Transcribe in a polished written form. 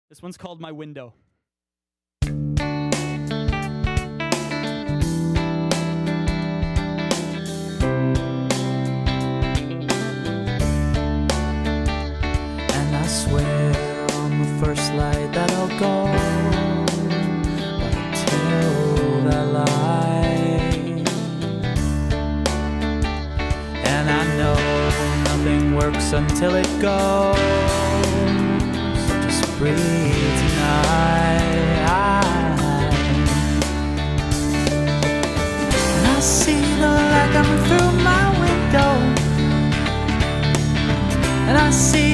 This one's called My Window. And I swear on the first light that I'll go, but until that light, and I know nothing works until it goes. So just breathe tonight. And I see the light coming through my window, and I see